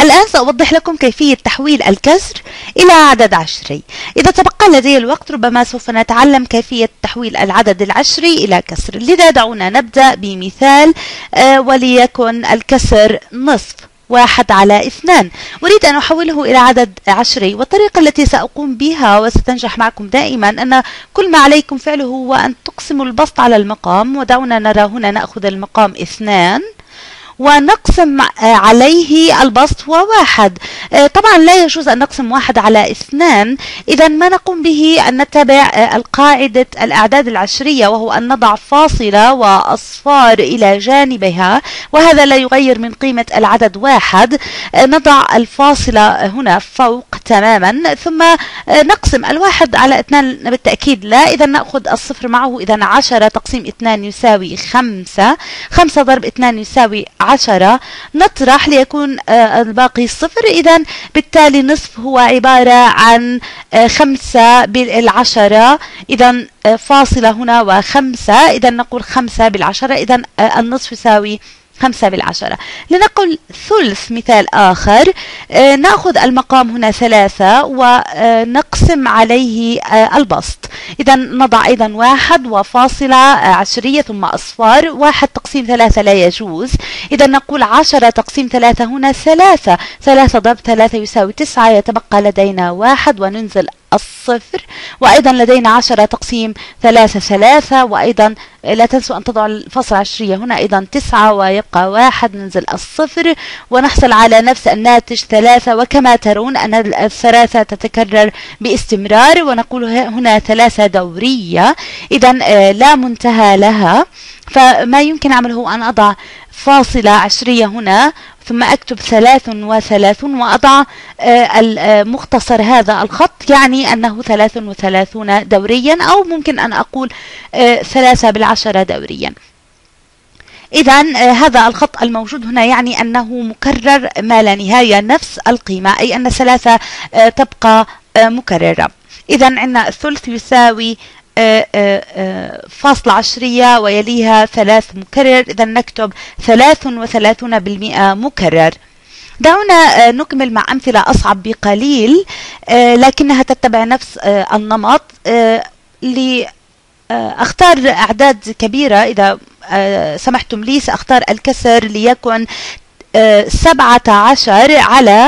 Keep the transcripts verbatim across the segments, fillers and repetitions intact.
الآن سأوضح لكم كيفية تحويل الكسر إلى عدد عشري. إذا تبقى لدي الوقت ربما سوف نتعلم كيفية تحويل العدد العشري إلى كسر. لذا دعونا نبدأ بمثال آه وليكن الكسر نصف واحد على اثنان. أريد أن أحوله إلى عدد عشري، والطريقة التي سأقوم بها وستنجح معكم دائما أن كل ما عليكم فعله هو أن تقسموا البسط على المقام. ودعونا نرى هنا نأخذ المقام اثنان ونقسم عليه البسط هو واحد. طبعا لا يجوز أن نقسم واحد على اثنان. إذا ما نقوم به أن نتبع القاعدة الأعداد العشرية، وهو أن نضع فاصلة وأصفار إلى جانبها، وهذا لا يغير من قيمة العدد واحد. نضع الفاصلة هنا فوق تماما، ثم نقسم الواحد على اثنان بالتأكيد لا. إذا نأخذ الصفر معه، إذا عشرة تقسيم اثنان يساوي خمسة، خمسة ضرب اثنان يساوي عشرة، نطرح ليكون آه الباقي صفر. إذا بالتالي نصف هو عبارة عن آه خمسة بالعشرة، إذا آه فاصلة هنا وخمسة، إذا نقول خمسة بالعشرة، إذا آه النصف يساوي خمسة بالعشرة. لنقل ثلث مثال آخر. آه نأخذ المقام هنا ثلاثة ونقسم عليه آه البسط. إذا نضع أيضا واحد وفاصلة آه عشرية ثم أصفار. واحد تقسيم ثلاثة لا يجوز، إذا نقول عشرة تقسيم ثلاثة هنا ثلاثة، ثلاثة ضرب ثلاثة يساوي تسعة، يتبقى لدينا واحد وننزل الصفر. وأيضا لدينا عشرة تقسيم ثلاثة ثلاثة، وأيضا لا تنسوا أن تضعوا الفاصلة العشرية هنا أيضا تسعة، ويبقى واحد، ننزل الصفر ونحصل على نفس الناتج ثلاثة. وكما ترون أن الثلاثة تتكرر باستمرار، ونقول هنا ثلاثة دورية، إذا لا منتهى لها. فما يمكن عمله أن أضع فاصلة عشرية هنا ثم أكتب ثلاث وثلاثون وأضع مختصر هذا الخط، يعني أنه ثلاث وثلاثون دوريا، أو ممكن أن أقول ثلاثة بالعشرة دوريا. إذا هذا الخط الموجود هنا يعني أنه مكرر ما لا نهاية، نفس القيمة، أي أن ثلاثة تبقى مكررة. إذا عندنا الثلث يساوي آآ آآ فاصلة عشرية ويليها ثلاث مكرر، إذا نكتب ثلاث وثلاثون بالمئة مكرر. دعونا نكمل مع أمثلة أصعب بقليل لكنها تتبع نفس النمط. لأختار أعداد كبيرة، إذا سمحتم لي سأختار الكسر ليكن سبعة عشر على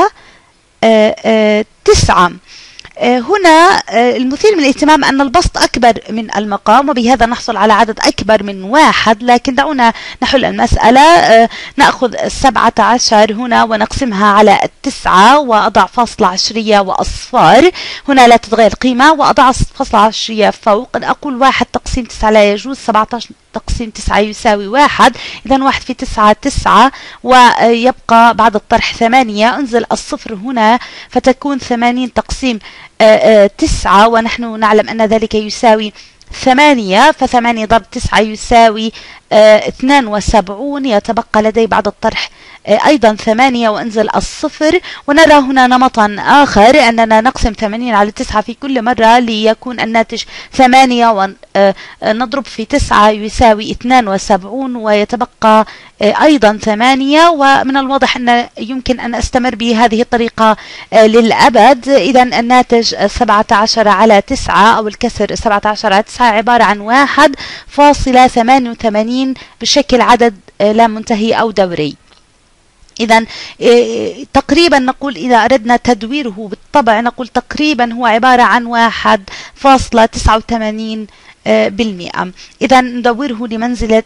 تسعة. هنا المثير من الاهتمام أن البسط أكبر من المقام، وبهذا نحصل على عدد أكبر من واحد. لكن دعونا نحل المسألة. نأخذ سبعة عشر هنا ونقسمها على التسعة، وأضع فاصلة عشرية وأصفار، هنا لا تتغير القيمة، وأضع فاصلة عشرية فوق. أقول واحد تقسيم تسعة لا يجوز، سبعة عشر تقسيم تسعة يساوي واحد، إذا واحد في تسعة تسعة، ويبقى بعد الطرح ثمانية. أنزل الصفر هنا فتكون ثمانين تقسيم تسعة، ونحن نعلم أن ذلك يساوي ثمانية، فثمانية ضرب تسعة يساوي اثنان وسبعون، يتبقى لدي بعد الطرح أيضا ثمانية، وأنزل الصفر. ونرى هنا نمطا آخر، أننا نقسم ثمانين على تسعة في كل مرة ليكون الناتج ثمانية، ونضرب في تسعة يساوي اثنان وسبعون، ويتبقى أيضا ثمانية. ومن الواضح أن يمكن أن أستمر بهذه الطريقة للأبد. إذا الناتج سبعة عشر على تسعة، أو الكسر سبعة عشر على تسعة، عبارة عن واحد فاصلة ثمانية وثمانين بشكل عدد لا منتهي أو دوري. إذا تقريبا نقول إذا أردنا تدويره بالطبع نقول تقريبا هو عبارة عن واحد فاصلة تسعة وثمانين بالمئة. إذا ندوره لمنزلة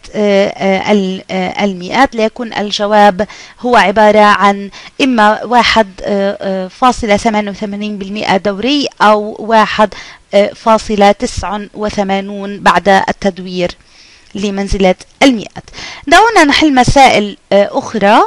المئات ليكون الجواب هو عبارة عن إما واحد فاصلة ثمانية وثمانين بالمئة دوري، أو واحد فاصلة تسعة وثمانون بعد التدوير لمنزلة المئات. دعونا نحل مسائل أخرى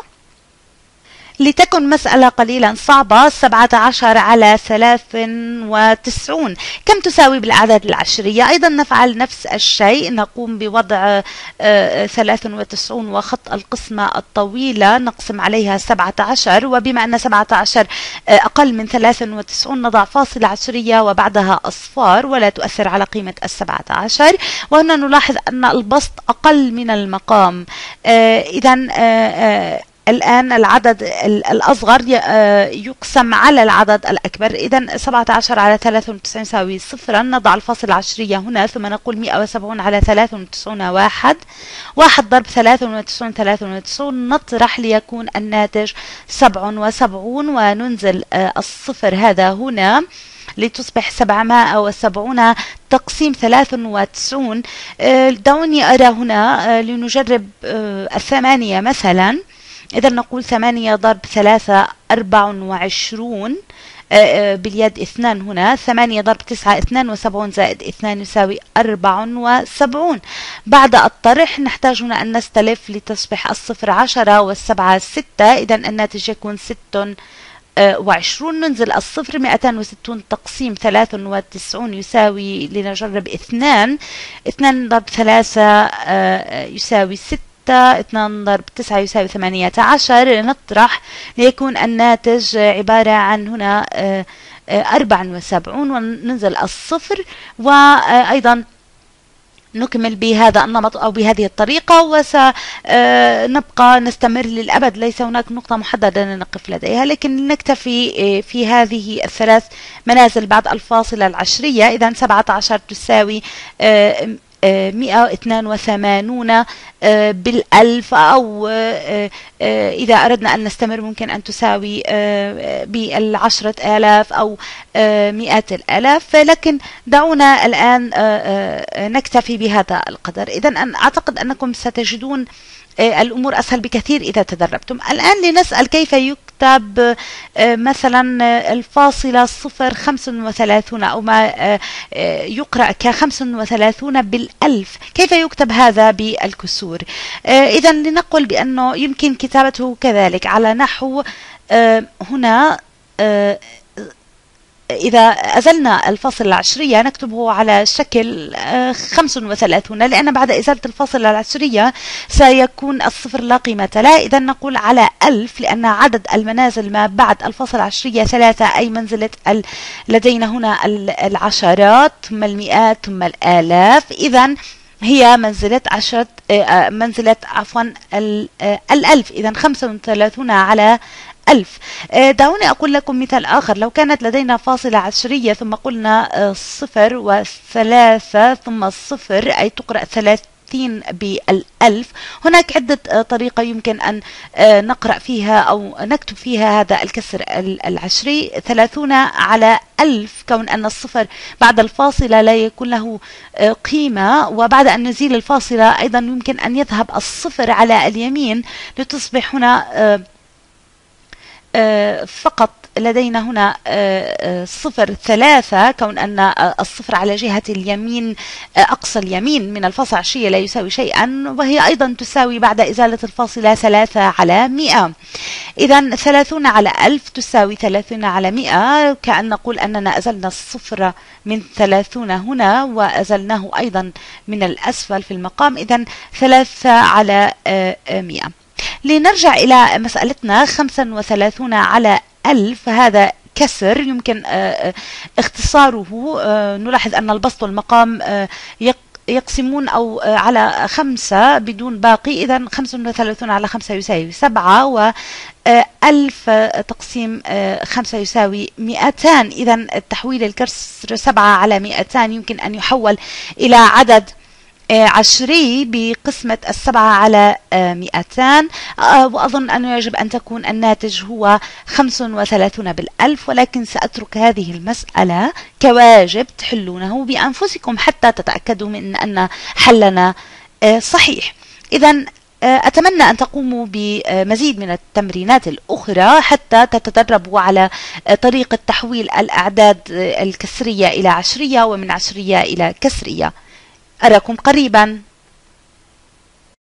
لتكن مسألة قليلا صعبة. سبعة عشر على ثلاث وتسعون كم تساوي بالأعداد العشرية؟ أيضا نفعل نفس الشيء، نقوم بوضع ثلاث وتسعون وخط القسمة الطويلة نقسم عليها سبعة عشر، وبما أن سبعة عشر أقل من ثلاث وتسعون نضع فاصلة عشرية وبعدها أصفار ولا تؤثر على قيمة السبعة عشر. وهنا نلاحظ أن البسط أقل من المقام. إذا الآن العدد الأصغر يقسم على العدد الأكبر. إذا سبعة عشر على ثلاثة وتسعين يساوي صفرا. نضع الفاصلة العشرية هنا ثم نقول مئة وسبعون على ثلاثة وتسعين واحد. واحد ضرب ثلاثة وتسعين ثلاثة وتسعين، نطرح ليكون الناتج سبعة وسبعون وننزل الصفر هذا هنا لتصبح سبعمائة وسبعون تقسيم ثلاثة وتسعين. دعوني أرى هنا لنجرب الثمانية مثلا. إذا نقول ثمانية ضرب ثلاثة أربعة وعشرون، باليد اثنان هنا. ثمانية ضرب تسعة اثنان وسبعون زائد اثنان يساوي أربعة وسبعون. بعد الطرح نحتاج هنا أن نستلف لتصبح الصفر عشرة والسبعة ستة. إذا الناتج يكون ستة وعشرون. ننزل الصفر. مئتان وستون تقسيم ثلاثة وتسعين يساوي، لنجرب اثنان. اثنان ضرب ثلاثة يساوي ستة. اثنان ضرب تسعة يساوي ثمانية عشر. نطرح ليكون الناتج عبارة عن هنا أربعة وسبعون وننزل الصفر. وأيضا نكمل بهذا النمط أو بهذه الطريقة وسنبقى نستمر للأبد. ليس هناك نقطة محددة نقف لديها، لكن نكتفي في هذه الثلاث منازل بعد الفاصلة العشرية. إذا سبعة عشر تساوي مئة واثنان وثمانون بالألف، أو إذا أردنا أن نستمر ممكن أن تساوي بالعشرة آلاف أو مئات الآلاف، لكن دعونا الآن نكتفي بهذا القدر. إذا أنا أعتقد أنكم ستجدون الأمور أسهل بكثير إذا تدربتم. الآن لنسأل كيف يكتب مثلا الفاصلة صفر خمس وثلاثون أو ما يقرأ كخمس وثلاثون بالألف. كيف يكتب هذا بالكسور؟ إذا لنقل بأنه يمكن كتابته كذلك على نحو هنا. إذا أزلنا الفاصلة العشرية نكتبه على شكل خمس وثلاثون، لأن بعد إزالة الفاصلة العشرية سيكون الصفر لا قيمة له. إذا نقول على ألف، لأن عدد المنازل ما بعد الفاصلة العشرية ثلاثة، أي منزلة لدينا هنا العشرات ثم المئات ثم الآلاف. إذا هي منزلة عشرة منزلة عفوا الألف. إذا خمسة وثلاثون على ألف. دعوني أقول لكم مثال آخر. لو كانت لدينا فاصلة عشرية ثم قلنا صفر وثلاثة ثم الصفر، أي تقرأ ثلاثين بالألف. هناك عدة طريقة يمكن أن نقرأ فيها أو نكتب فيها هذا الكسر العشري. ثلاثون على ألف، كون أن الصفر بعد الفاصلة لا يكون له قيمة، وبعد أن نزيل الفاصلة أيضا يمكن أن يذهب الصفر على اليمين لتصبح هنا فقط لدينا هنا صفر ثلاثة، كون أن الصفر على جهة اليمين أقصى اليمين من الفاصلة العشرية لا يساوي شيئا، وهي أيضا تساوي بعد إزالة الفاصلة ثلاثة على مئة. إذا ثلاثون على ألف تساوي ثلاثون على مئة، كأن نقول أننا أزلنا الصفر من ثلاثون هنا وأزلناه أيضا من الأسفل في المقام. إذا ثلاثة على مئة. لنرجع إلى مسألتنا. خمسة وثلاثون على ألف هذا كسر يمكن اختصاره. نلاحظ أن البسط والمقام يقسمون أو على خمسة بدون باقي. إذا خمسة وثلاثون على خمسة يساوي سبعة، وألف تقسيم خمسة يساوي مئتان. إذا التحويل الكسر سبعة على مئتان يمكن أن يحول إلى عدد عشري بقسمة السبعة على مئتان. وأظن أنه يجب أن تكون الناتج هو خمس وثلاثون بالألف، ولكن سأترك هذه المسألة كواجب تحلونه بأنفسكم حتى تتأكدوا من أن حلنا صحيح. إذا أتمنى أن تقوموا بمزيد من التمرينات الأخرى حتى تتدربوا على طريقة تحويل الأعداد الكسرية إلى عشرية ومن عشرية إلى كسرية. أراكم قريبا.